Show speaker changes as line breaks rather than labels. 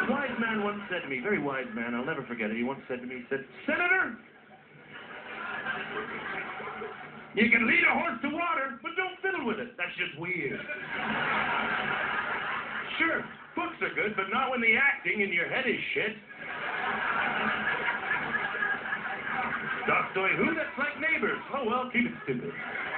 A wise man once said to me, very wise man, I'll never forget it, he once said to me, he said, Senator, you can lead a horse to water, but don't fiddle with it. That's just weird. Sure, books are good, but not when the acting in your head is shit. Tolstoy, who? That's like Neighbors. Oh, well, keep it stupid.